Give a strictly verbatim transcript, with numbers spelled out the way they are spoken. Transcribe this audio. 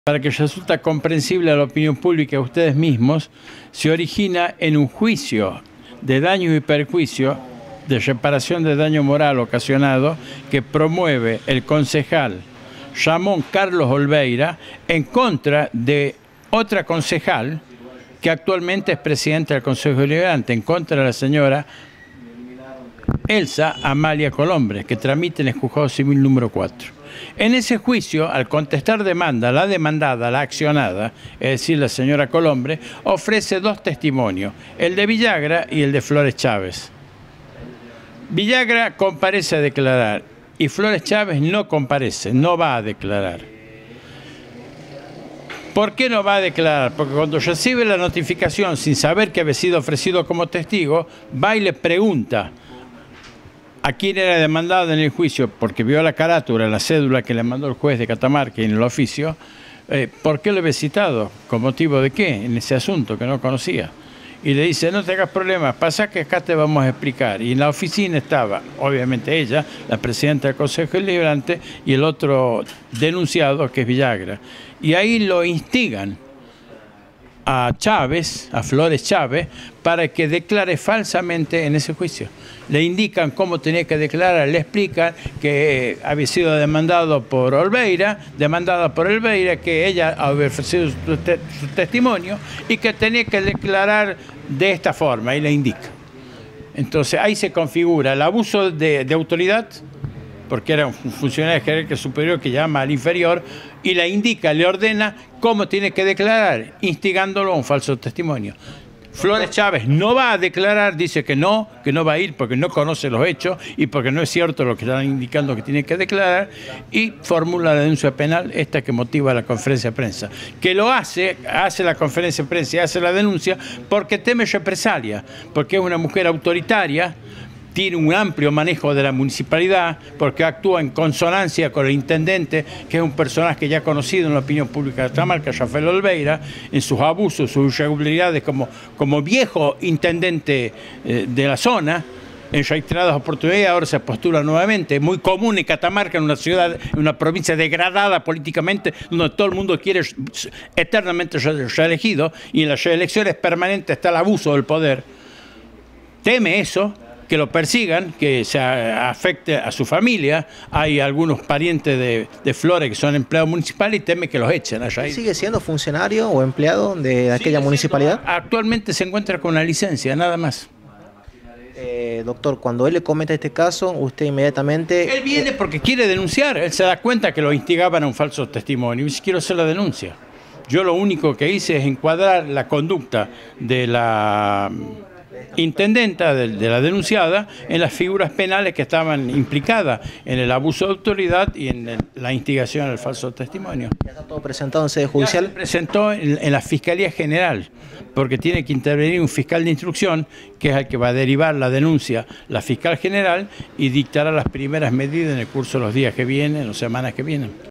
para que resulta comprensible a la opinión pública y a ustedes mismos, se origina en un juicio de daño y perjuicio, de reparación de daño moral ocasionado, que promueve el concejal Ramón Carlos Olveira en contra de otra concejal que actualmente es presidenta del Consejo Deliberante, en contra de la señora Elsa Amalia Colombre, que tramita en el juzgado civil número cuatro. En ese juicio, al contestar demanda, la demandada, la accionada, es decir, la señora Colombre, ofrece dos testimonios, el de Villagra y el de Flores Chávez. Villagra comparece a declarar y Flores Chávez no comparece, no va a declarar. ¿Por qué no va a declarar? Porque cuando recibe la notificación sin saber que había sido ofrecido como testigo, va y le pregunta a quién era demandado en el juicio, porque vio la carátula, la cédula que le mandó el juez de Catamarca en el oficio, eh, ¿por qué lo había citado? ¿Con motivo de qué? En ese asunto que no conocía. Y le dice, no te hagas problemas, pasa que acá te vamos a explicar. Y en la oficina estaba, obviamente ella, la presidenta del Consejo Deliberante, y el otro denunciado, que es Villagra. Y ahí lo instigan a Chávez, a Flores Chávez, para que declare falsamente en ese juicio. Le indican cómo tenía que declarar, le explican que había sido demandado por Olveira, demandada por Olveira, que ella había ofrecido su, te su testimonio y que tenía que declarar de esta forma, y le indica. Entonces ahí se configura el abuso de, de autoridad, porque era un funcionario jerárquico superior que llama al inferior, y le indica, le ordena cómo tiene que declarar, instigándolo a un falso testimonio. Flores Chávez no va a declarar, dice que no, que no va a ir porque no conoce los hechos y porque no es cierto lo que están indicando que tiene que declarar, y formula la denuncia penal, esta que motiva la conferencia de prensa. Que lo hace, hace la conferencia de prensa y hace la denuncia porque teme represalia, porque es una mujer autoritaria, tiene un amplio manejo de la municipalidad, porque actúa en consonancia con el intendente, que es un personaje ya conocido en la opinión pública de Catamarca, Rafael Olveira, en sus abusos, sus irregularidades como, como viejo intendente eh, de la zona, en reiteradas oportunidades. Ahora se postula nuevamente, muy común en Catamarca, en una ciudad, en una provincia degradada políticamente, donde todo el mundo quiere eternamente ser reelegido, y en las reelecciones permanentes está el abuso del poder. Teme eso, que lo persigan, que se afecte a su familia. Hay algunos parientes de, de Flores que son empleados municipales y teme que los echen allá. ¿Sigue siendo funcionario o empleado de aquella Sigue municipalidad? Siendo, actualmente se encuentra con una licencia, nada más. Eh, doctor, cuando él le comenta este caso, usted inmediatamente... Él viene porque quiere denunciar, él se da cuenta que lo instigaban a un falso testimonio y dice, quiero hacer la denuncia. Yo lo único que hice es encuadrar la conducta de la intendenta, de, de la denunciada, en las figuras penales que estaban implicadas en el abuso de autoridad y en el, la instigación al falso testimonio. ¿Ya está todo presentado en sede judicial? Ya se presentó en, en la Fiscalía General, porque tiene que intervenir un fiscal de instrucción, que es el que va a derivar la denuncia, la fiscal general, y dictará las primeras medidas en el curso de los días que vienen o semanas que vienen.